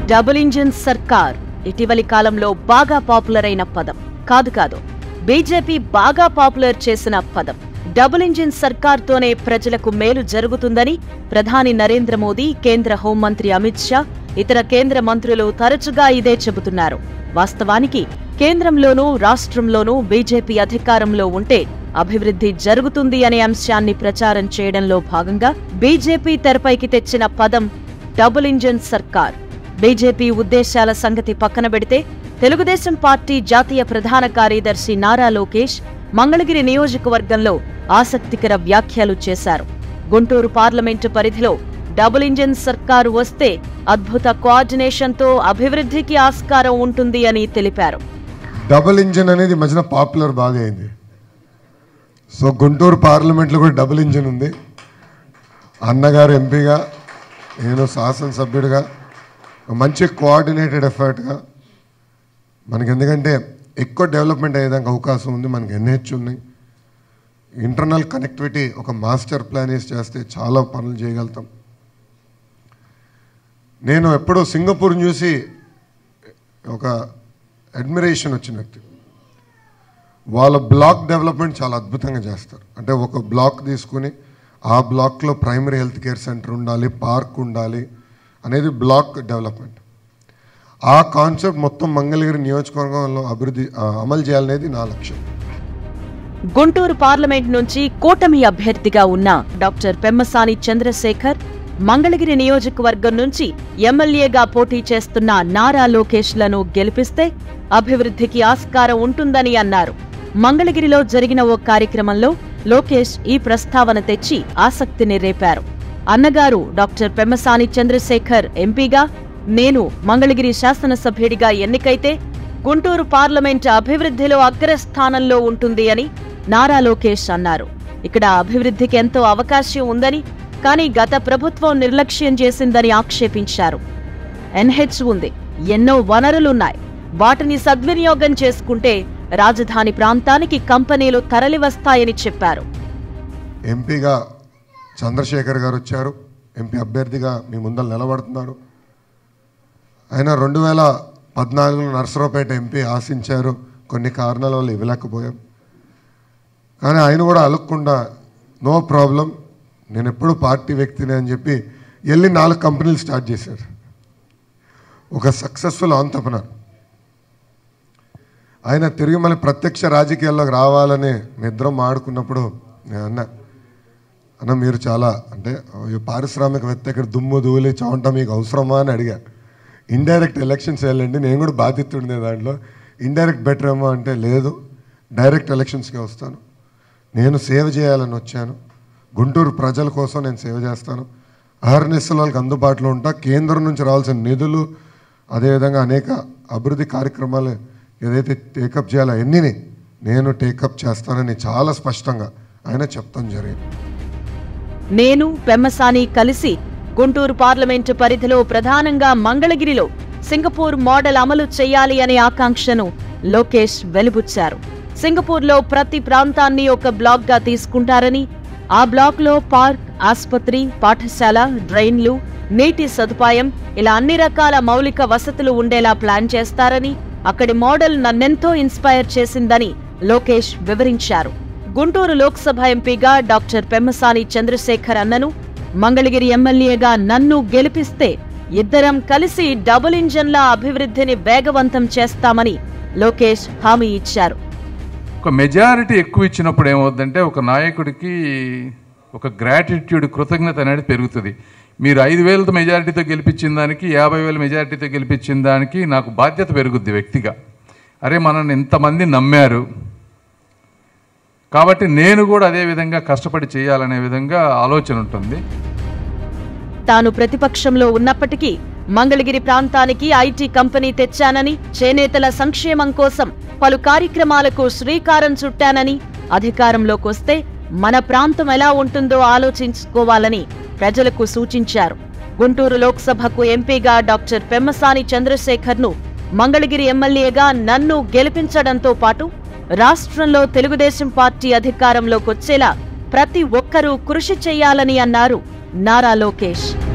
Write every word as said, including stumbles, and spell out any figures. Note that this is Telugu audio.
డబుల్ ఇంజిన్ సర్కార్ ఇటీవలి కాలంలో బాగా పాపులర్ అయిన పదం కాదు కాదు బీజేపీ బాగా పాపులర్ చేసిన పదం. డబుల్ ఇంజిన్ సర్కార్తోనే ప్రజలకు మేలు జరుగుతుందని ప్రధాని నరేంద్ర మోదీ, కేంద్ర హోంమంత్రి అమిత్ షా, ఇతర కేంద్ర మంత్రులు తరచుగా ఇదే చెబుతున్నారు. వాస్తవానికి కేంద్రంలోనూ రాష్ట్రంలోనూ బీజేపీ అధికారంలో ఉంటే అభివృద్ధి జరుగుతుంది అనే అంశాన్ని ప్రచారం చేయడంలో భాగంగా బీజేపీ తెరపైకి తెచ్చిన పదం డబుల్ ఇంజిన్ సర్కార్. బీజేపీ ఉద్దేశాల సంగతి పక్కన పెడితే తెలుగుదేశం పార్టీ జాతీయ ప్రధాన కార్యదర్శి నారా లోకేష్ మంగళగిరి నియోజకవర్గంలో ఆసక్తికర వ్యాఖ్యలు చేశారు. గుంటూరు పార్లమెంటు పరిధిలో డబుల్ ఇంజిన్ సర్కారు వస్తే అద్భుత కోఆర్డినేషన్తో అభివృద్ధికి ఆస్కారం ఉంటుంది అని తెలిపారు. డబుల్ ఇంజిన్ అనేది మధ్యన పాపులర్ బాగా అయింది. సో గుంటూరు పార్లమెంట్లో కూడా డబుల్ ఇంజిన్ ఉంది. అన్నగారు ఎంపీగా, నేను శాసనసభ్యుడిగా మంచి కోఆర్డినేటెడ్ ఎఫర్ట్గా మనకి, ఎందుకంటే ఎక్కువ డెవలప్మెంట్ అయ్యేదానికి అవకాశం ఉంది. మనకి ఎన్హెచ్ ఉన్నాయి, ఇంటర్నల్ కనెక్టివిటీ ఒక మాస్టర్ ప్లాన్ వేసి చేస్తే చాలా పనులు చేయగలుగుతాం. నేను ఎప్పుడో సింగపూర్ని చూసి ఒక అడ్మిరేషన్ వచ్చిన వ్యక్తి. వాళ్ళ బ్లాక్ డెవలప్మెంట్ చాలా అద్భుతంగా చేస్తారు. అంటే ఒక బ్లాక్ తీసుకుని ఆ బ్లాక్లో ప్రైమరీ హెల్త్ కేర్ సెంటర్ ఉండాలి, పార్క్ ఉండాలి అనేది బ్లాక్ డెవలప్మెంట్. ఆ కాన్సెప్ట్ మొత్తం మంగళగిరి నియోజకవర్గంలో అభివృద్ధి అమలు చేయాలనేది నా లక్ష్యం. గుంటూరు పార్లమెంట్ నుంచి కూటమి అభ్యర్థిగా ఉన్న డాక్టర్ పెమ్మసాని చంద్రశేఖర్, మంగళగిరి నియోజకవర్గం నుంచి ఎమ్మెల్యేగా పోటీ చేస్తున్న నారా లోకేష్లను గెలిపిస్తే అభివృద్ధికి ఆస్కారం ఉంటుందని అన్నారు. మంగళగిరిలో జరిగిన ఓ కార్యక్రమంలో లోకేష్ ఈ ప్రస్తావన తెచ్చి ఆసక్తిని రేపారు. అన్నగారు డాక్టర్ పెమ్మసాని చంద్రశేఖర్ ఎంపీగా, నేను మంగళగిరి శాసనసభ్యుడిగా ఎన్నికైతే గుంటూరు పార్లమెంట్ అభివృద్ధిలో అగ్రస్థానంలో ఉంటుంది అని నారా లోకేష్ అన్నారు. ఇక్కడ అభివృద్ధికి ఎంతో అవకాశం ఉందని, కానీ గత ప్రభుత్వం నిర్లక్ష్యం చేసిందని ఆక్షేపించారు. ఎన్హెచ్ ఉంది, ఎన్నో వనరులున్నాయి, వాటిని సద్వినియోగం చేసుకుంటే రాజధాని ప్రాంతానికి కంపెనీలు తరలివస్తాయని చెప్పారు. ఎంపీగా చంద్రశేఖర్ గారు వచ్చారు, ఎంపీ అభ్యర్థిగా మీ ముందర నిలబడుతున్నారు. ఆయన రెండు వేల పద్నాలుగులో నర్సరావుపేట ఎంపీ ఆశించారు, కొన్ని కారణాల వల్ల ఇవ్వలేకపోయాం. కానీ ఆయన కూడా అలగకుండా నో ప్రాబ్లం, నేను ఎప్పుడు పార్టీ వ్యక్తిని అని చెప్పి వెళ్ళి నాలుగు కంపెనీలు స్టార్ట్ చేశారు. ఒక సక్సెస్ఫుల్ ఆంటర్‌ప్రెన్యూర్. ఆయన తిరిగి మళ్ళీ ప్రత్యక్ష రాజకీయాల్లోకి రావాలని మిద్దరం ఆడుకున్నప్పుడు నేను అన్నా, అన్న మీరు చాలా అంటే పారిశ్రామికవేత్త, ఇక్కడ దుమ్ము ధూళి చవంట మీకు అవసరమా అని అడిగా. ఇండైరెక్ట్ ఎలక్షన్స్ వెళ్ళండి, నేను కూడా బాధితుండే దాంట్లో, ఇండైరెక్ట్ బెటర్ ఏమో అంటే లేదు, డైరెక్ట్ ఎలక్షన్స్కే వస్తాను, నేను సేవ చేయాలని వచ్చాను, గుంటూరు ప్రజల కోసం నేను సేవ చేస్తాను, అహర్నిశలు వాళ్ళకి అందుబాటులో ఉంటా, కేంద్రం నుంచి రావాల్సిన నిధులు అదేవిధంగా అనేక అభివృద్ధి కార్యక్రమాలు ఏదైతే టేకప్ చేయాలో అన్నీ నేను టేకప్ చేస్తానని చాలా స్పష్టంగా ఆయన చెప్తాం జరిగింది. నేను పెమ్మసాని కలిసి గుంటూరు పార్లమెంటు పరిధిలో ప్రధానంగా మంగళగిరిలో సింగపూర్ మోడల్ అమలు చేయాలి అనే ఆకాంక్షను లోకేష్ వెలిబుచ్చారు. సింగపూర్లో ప్రతి ప్రాంతాన్ని ఒక బ్లాక్గా తీసుకుంటారని, ఆ బ్లాక్లో పార్క్, ఆస్పత్రి, పాఠశాల, డ్రైన్లు, నీటి సదుపాయం ఇలా అన్ని రకాల మౌలిక వసతులు ఉండేలా ప్లాన్ చేస్తారని, అక్కడి మోడల్ నన్నెంతో ఇన్స్పైర్ చేసిందని లోకేష్ వివరించారు. గుంటూరు లోక్సభ ఎంపీగా డాక్టర్ పెమ్మసాని చంద్రశేఖర్ అన్నను, మంగళగిరి ఎమ్మెల్యేగా నన్ను గెలిపిస్తే ఇద్దరం కలిసి డబుల్ ఇంజన్ల అభివృద్ధిని వేగవంతం చేస్తామని లోకేష్ హామీ ఇచ్చారు. ఒక మెజారిటీ ఎక్కువ ఇచ్చినప్పుడు ఏమవుతుందంటే ఒక నాయకుడికి ఒక గ్రాటిట్యూడ్, కృతజ్ఞత అనేది పెరుగుతుంది. మీరు ఐదు వేలతో మెజారిటీతో గెలిపించిన దానికి, యాభై వేల మెజారిటీతో గెలిపించిన దానికి నాకు బాధ్యత పెరుగుద్ది వ్యక్తిగా. అరే మనల్ని ఎంతమంది నమ్మారు కాబట్టి నేను కూడా అదే విధంగా కష్టపడి చేయాలనే విధంగా ఆలోచన ఉంటుంది. తాను ప్రతిపక్షంలో ఉన్నప్పటికీ మంగళగిరి ప్రాంతానికి ఐటీ కంపెనీ తెచ్చానని, చేనేతల సంక్షేమం కోసం పలు కార్యక్రమాలకు శ్రీకారం చుట్టానని, అధికారంలోకొస్తే మన ప్రాంతం ఎలా ఉంటుందో ఆలోచించుకోవాలని ప్రజలకు సూచించారు. గుంటూరు లోక్సభకు ఎంపీగా డాక్టర్ పెమ్మసాని చంద్రశేఖర్ను, మంగళగిరి ఎమ్మెల్యేగా నన్ను గెలిపించడంతో పాటు రాష్ట్రంలో తెలుగుదేశం పార్టీ అధికారంలోకొచ్చేలా ప్రతి ఒక్కరూ కృషి చేయాలని అన్నారు నారా లోకేష్.